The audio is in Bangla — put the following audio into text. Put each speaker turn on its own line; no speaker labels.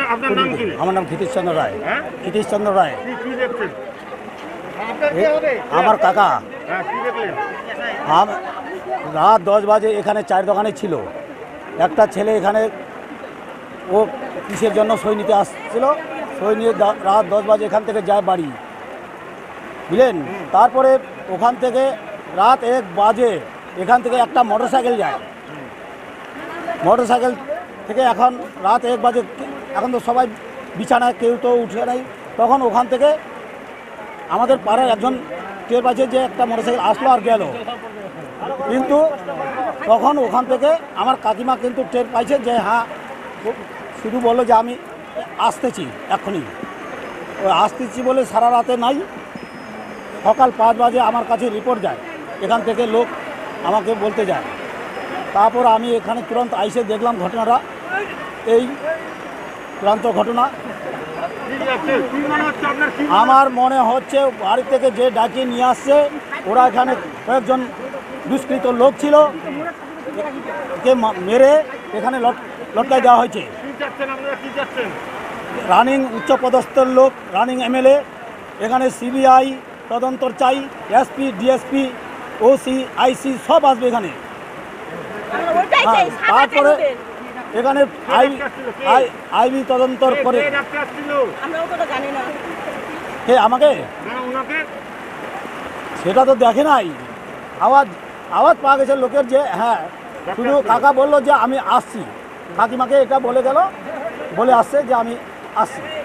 আপনার নাম কি?
আমার নাম ক্ষিতীশ চন্দ্র রায়।
হ্যাঁ?
ক্ষিতীশ চন্দ্র রায়
কি দেখছেন?
আমার কাকা।
হ্যাঁ, কি দেখলেন?
রাত 10 বাজে এখানে চায়ের দোকানে ছিল। একটা ছেলে এখানে ও কিসের জন্য সই নিতে আসছিল, সই নিয়ে রাত 10 বাজে এখান থেকে যায় বাড়ি, বুঝলেন। তারপরে ওখান থেকে রাত 1 বাজে এখান থেকে একটা মোটরসাইকেল যায়। মোটরসাইকেল থেকে এখন রাত 1 বাজে, এখন তো সবাই বিছানায়, কেউ তো উঠে নাই। তখন ওখান থেকে আমাদের পাড়ার একজন টের পাচ্ছে যে একটা মোটরসাইকেল আসলো আর গেল, কিন্তু তখন ওখান থেকে আমার কাকিমা কিন্তু টের পাইছে যে হ্যাঁ, শুধু বললো যে আমি আসতেছি এখনই। ওই আসতেছি বলে সারা রাতে নাই, সকাল 5 বাজে আমার কাছে রিপোর্ট যায়, এখান থেকে লোক আমাকে বলতে যায়। তারপর আমি এখানে তুরন্ত আইসে দেখলাম ঘটনাটা, এই চূড়ান্ত ঘটনা। আমার মনে হচ্ছে বাড়ি থেকে যে ডাকিয়ে নিয়ে আসছে, ওরা এখানে কয়েকজন দুষ্কৃত লোক ছিল, কে মেরে এখানে লটকায় দেওয়া হয়েছে। রানিং উচ্চপদস্থের লোক, রানিং এমএলএ, এখানে সিবিআই তদন্ত চাই, এসপি, ডিএসপি, ওসি, আইসি সব আসবে এখানে। তারপরে এখানে আইবি তদন্ত করে। কে আমাকে? সেটা তো দেখে নাই, আওয়াজ পাওয়া গেছে লোকের যে হ্যাঁ, শুধু কাকা বললো যে আমি আসছি, কাকিমাকে এটা বলে গেল, বলে আসছে যে আমি আসছি।